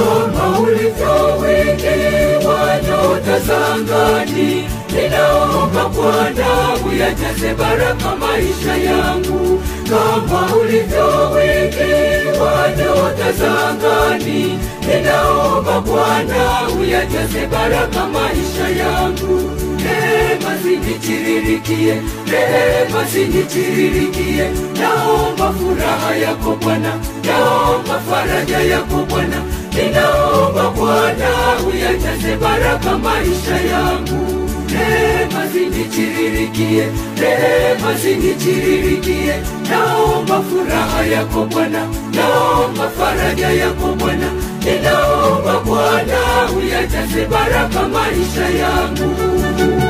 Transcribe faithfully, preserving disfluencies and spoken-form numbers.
kama ulivyo wingi wa nyota za angani. Ninaomba Bwana uyajaze baraka maisha yangu, kama ulivyo wingi wa nyota za angani. Ninaomba Bwana uyajaze baraka maisha yangu. Rehema zinitiririkie, rehema zinitiririkie. Naomba furaha yako Bwana, naomba faraja yako Bwana. Ninaomba Bwana uyajaze baraka maisha yangu. Rehema zinitiririkie, rehema zinitiririkie. Naomba furaha yako Bwana, naomba faraja yako Bwana. Ninaomba Bwana uyajaze baraka maisha yangu.